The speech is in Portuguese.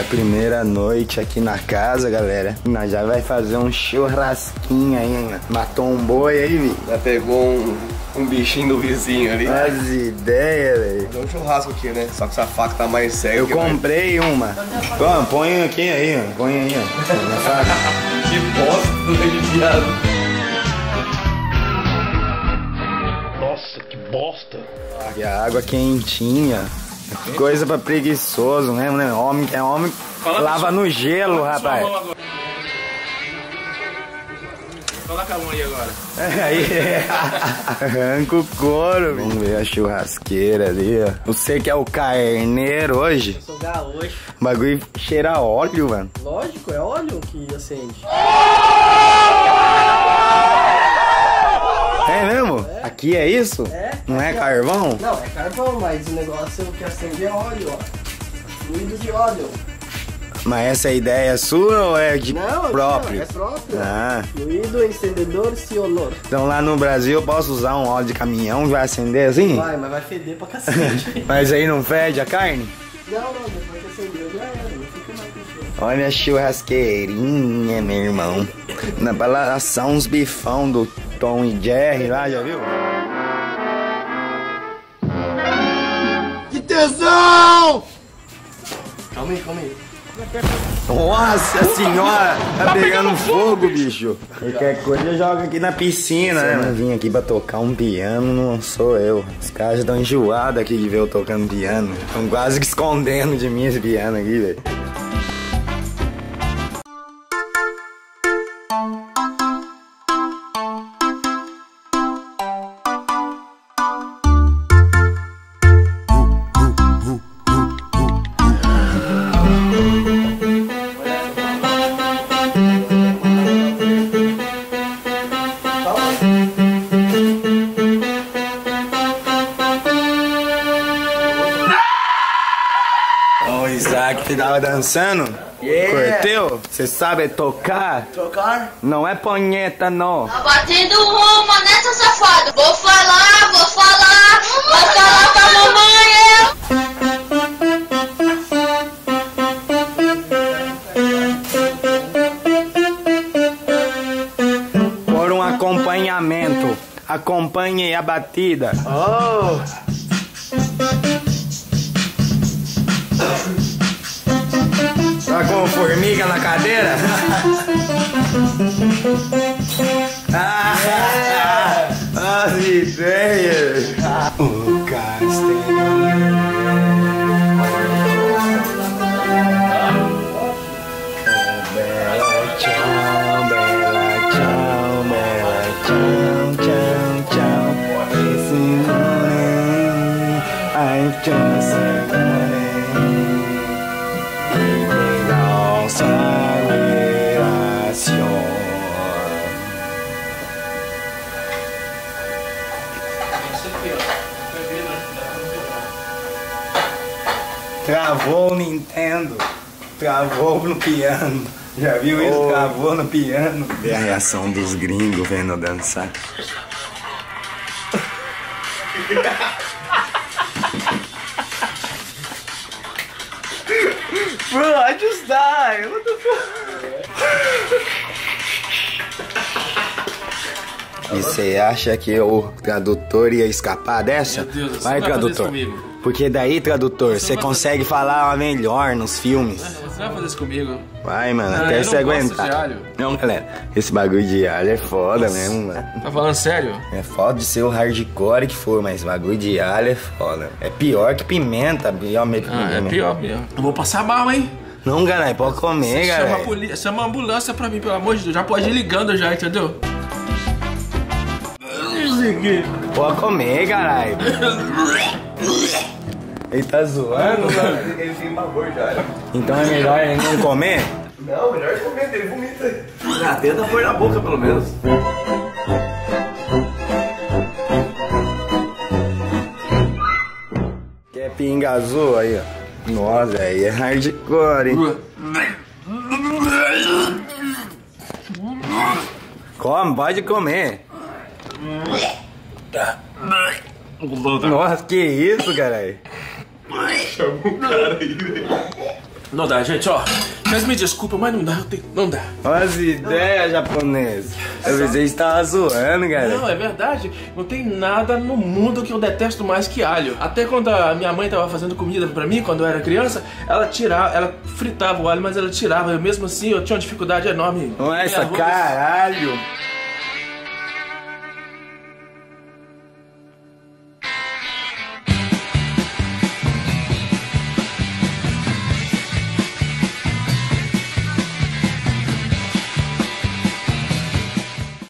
Primeira noite aqui na casa, galera. Nós já vai fazer um churrasquinho aí, né? Matou um boi aí, vi. Já pegou um bichinho do vizinho ali. As ideias, velho. Fazer um churrasco aqui, né? Só que essa faca tá mais cega. Eu comprei uma. Pô, põe aqui aí, ó. Põe aí, ó. Na faca. Que bosta, né, viado? Nossa, que bosta. E a água quentinha. Coisa pra preguiçoso mesmo, né? Homem que é homem, lava no gelo, rapaz. Coloca a mão aí agora. Aí, arranca o couro. Vamos ver a churrasqueira ali, ó. Você que é o carneiro hoje? Eu sou gaúcho. O bagulho cheira óleo, mano. Lógico, é óleo que acende. É mesmo? É. Aqui é isso? É. Não é Aqui, carvão? Não, é carvão, mas o negócio que acende é óleo, ó. Fluido de óleo. Mas essa ideia é sua ou é de Não, próprio? É próprio. Ah. Fluido, encendedor, ciolor. Então lá no Brasil eu posso usar um óleo de caminhão e vai acender assim? Vai, mas vai feder pra cacete. Mas aí não fede a carne? Não, depois que acendeu já era, não fica mais com cheiro. Olha a churrasqueirinha, meu irmão. Na balada uns bifão do Tom e Jerry lá, já viu? Que tesão! Calma aí. Nossa senhora, tá pegando fogo, bicho. Qualquer coisa joga aqui na piscina, né? Eu vim aqui pra tocar um piano, não sou eu. Os caras já estão enjoados aqui de ver eu tocando piano. Estão quase que escondendo de mim esse piano aqui, velho. O Isaac que tava dançando, curteu? Você sabe tocar? Trocar? Não é punheta, não. Tá batendo uma nessa safado. Vou falar com a mamãe. Por um acompanhamento. Acompanhe a batida. Oh! Tá com formiga na cadeira? As ideias! O castelo. Bela tchau, bela tchau, bela tchau, tchau, tchau. Esse moreno, ai, tchau, Travou o Nintendo, travou no piano. Já viu isso? Travou no piano. Vê a reação dos gringos vendo eu dançar. Bro, I just died. What the fuck? E você acha que o tradutor ia escapar dessa? Meu Deus, vai, você vai fazer isso tradutor. comigo. Porque daí, tradutor, você consegue falar melhor nos filmes. Você vai fazer isso comigo? Vai, mano, Ah, até eu você não gosto aguentar. de alho. Não, galera, esse bagulho de alho é foda mesmo, mano. Tá falando sério? É foda de ser o hardcore que for, mas bagulho de alho é foda. É pior que pimenta, pior mesmo que Ah, é pimenta. pior. Eu vou passar mal, hein? Não, galera, pode comer, Chama a galera. polícia, chama a ambulância pra mim, pelo amor de Deus. Já pode ir ligando já, entendeu? Pode comer, caralho. Ele tá zoando, mano. Ele tem pavor já. Então é melhor ele não comer? Não, melhor de comer, ele vomita. Ah, tenta pôr na boca pelo menos. Quer pinga azul aí, ó. Nossa, aí é hardcore, hein? Come, pode comer. Nossa, que isso, caralho? Chama o cara aí, velho. Não dá, gente, ó. Mas me desculpa, mas não dá, não dá. Olha as ideias, japonês. Eu pensei que tava zoando, cara. Não, é verdade. Não tem nada no mundo que eu detesto mais que alho. Até quando a minha mãe tava fazendo comida pra mim, quando eu era criança, ela fritava o alho, mas ela tirava. Eu mesmo assim, eu tinha uma dificuldade enorme. Não é essa, caralho.